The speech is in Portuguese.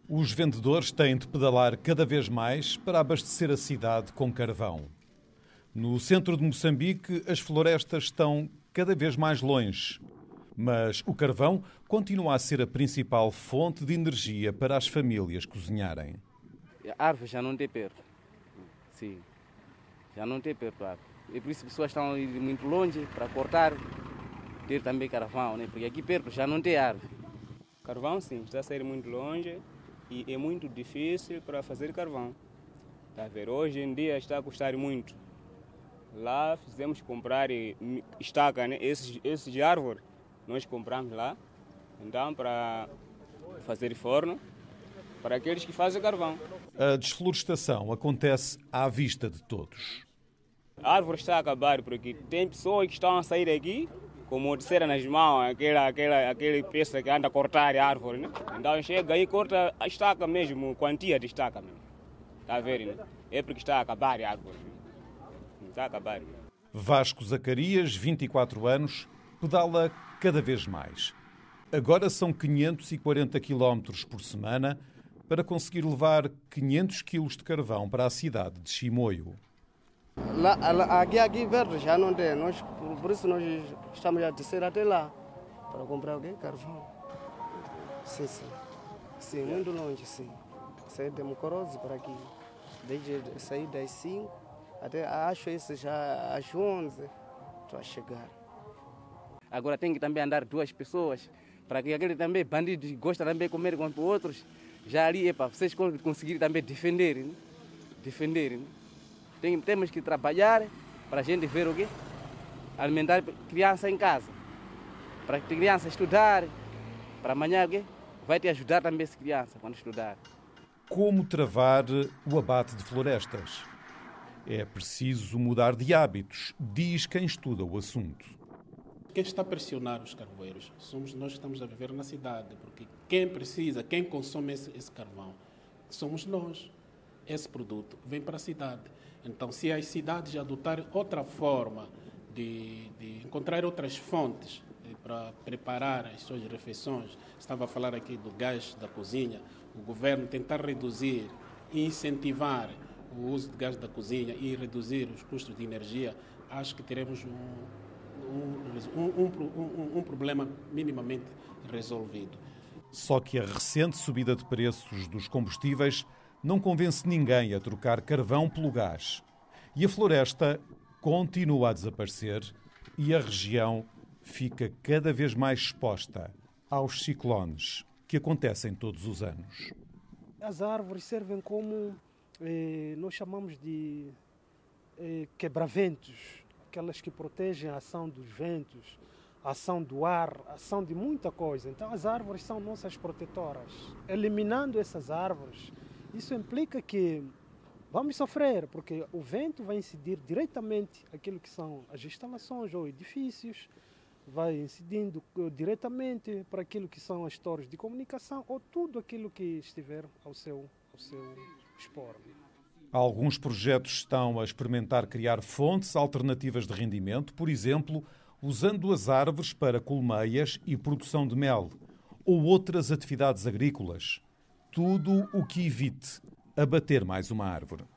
Os vendedores têm de pedalar cada vez mais para abastecer a cidade com carvão. No centro de Moçambique, as florestas estão cada vez mais longe. Mas o carvão continua a ser a principal fonte de energia para as famílias cozinharem. A árvore já não tem perto. Sim, já não tem perto a árvore. E por isso as pessoas estão indo muito longe para cortar, ter também carvão, né? Porque aqui perto já não tem árvore. Carvão, sim, está a sair muito longe e é muito difícil para fazer carvão. Está a ver? Hoje em dia está a custar muito. Lá fizemos comprar estaca, né? Esses de árvore, nós compramos lá. Então, para fazer forno, para aqueles que fazem carvão. A desflorestação acontece à vista de todos. A árvore está a acabar porque tem pessoas que estão a sair daqui com motosserra nas mãos, aquele peça que anda a cortar a árvore, né? Então chega aí e corta a estaca mesmo, quantia de estaca mesmo. Está a ver, né? É porque está a acabar a árvore. Está a acabar. Vasco Zacarias, 24 anos, pedala cada vez mais. Agora são 540 quilómetros por semana para conseguir levar 500 quilos de carvão para a cidade de Chimoio. Aqui perto já não tem, por isso nós estamos a descer até lá para comprar carvão. Sim, muito longe, sim. Sair de Mocorozi para aqui, desde sair das 5 até acho isso já às 11, estou a chegar. Agora tem que também andar duas pessoas, para que aquele também bandido gosta também de comer com outros, já ali é para vocês conseguirem também defender, né? Defender, né? Temos que trabalhar para a gente ver o quê? Alimentar criança em casa. Para a criança estudar, para amanhã o quê? Vai te ajudar também essa criança quando estudar. Como travar o abate de florestas? É preciso mudar de hábitos, diz quem estuda o assunto. Quem está a pressionar os carvoeiros somos nós que estamos a viver na cidade, porque quem precisa, quem consome esse carvão, somos nós. Esse produto vem para a cidade. Então, se as cidades adotarem outra forma de encontrar outras fontes para preparar as suas refeições, estava a falar aqui do gás da cozinha, o governo tentar reduzir e incentivar o uso de gás da cozinha e reduzir os custos de energia, acho que teremos um problema minimamente resolvido. Só que a recente subida de preços dos combustíveis não convence ninguém a trocar carvão pelo gás. E a floresta continua a desaparecer e a região fica cada vez mais exposta aos ciclones que acontecem todos os anos. As árvores servem como, nós chamamos de quebra-ventos, aquelas que protegem a ação dos ventos, a ação do ar, a ação de muita coisa. Então as árvores são nossas protetoras. Eliminando essas árvores, isso implica que vamos sofrer, porque o vento vai incidir diretamente aquilo que são as instalações ou edifícios, vai incidindo diretamente para aquilo que são as torres de comunicação ou tudo aquilo que estiver ao seu dispor. Alguns projetos estão a experimentar criar fontes alternativas de rendimento, por exemplo, usando as árvores para colmeias e produção de mel, ou outras atividades agrícolas. Tudo o que evite abater mais uma árvore.